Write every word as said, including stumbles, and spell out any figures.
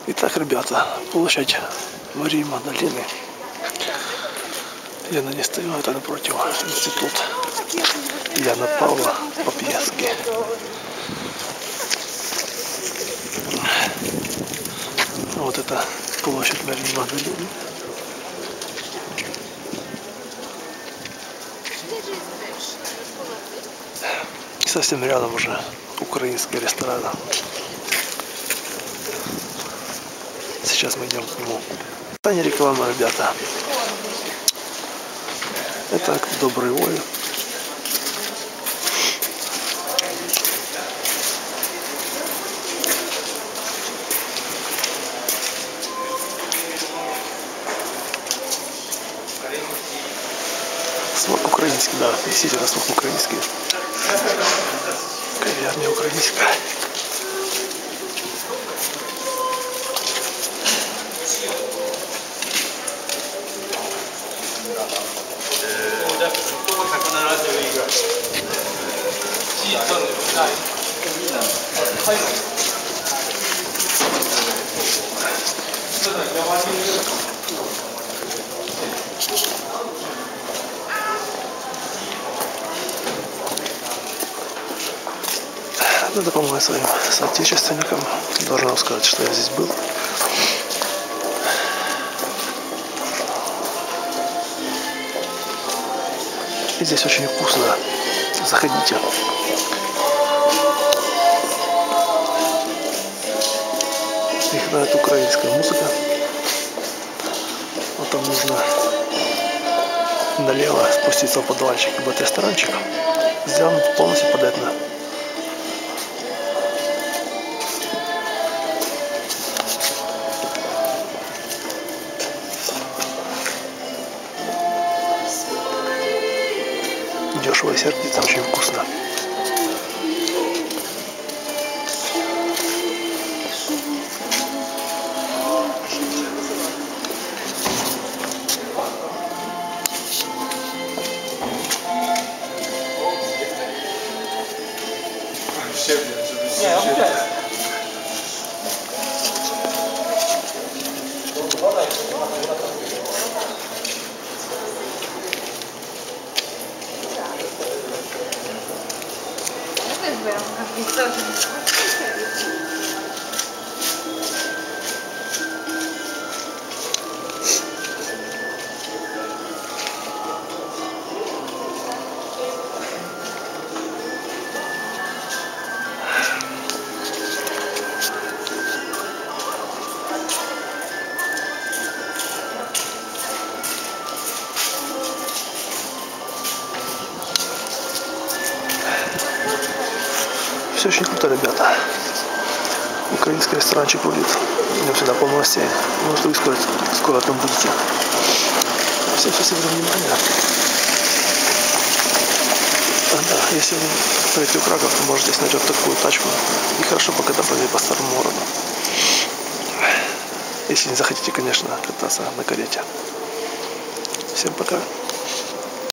Итак, ребята, площадь Марии Магдалины. Я на ней стою, это напротив институт Яна Павла по-пьески. Вот это площадь Марии Магдалины. И совсем рядом уже украинский ресторан. Сейчас мы идем к нему. Это не реклама, ребята. Это к доброй воле. Смак украинский, да, действительно смак украинский. Кав'ярня украинская. Надо помогать своим соотечественникам. Должен вам сказать, что я здесь был. И здесь очень вкусно. Заходите. Играет украинская музыка. Вот там нужно налево спуститься в подвальчик, ибо ресторанчик сделан полностью под это. Дешево и сердито, очень вкусно. Все очень круто, ребята. Украинский ресторанчик будет. У него всегда полно гостей. Может, вы скоро, скоро там будете. Всем спасибо за внимание. А, да, если вы поедете в Краков, то можете снять вот такую тачку. И хорошо покататься по старому городу. Если не захотите, конечно, кататься на карете. Всем пока.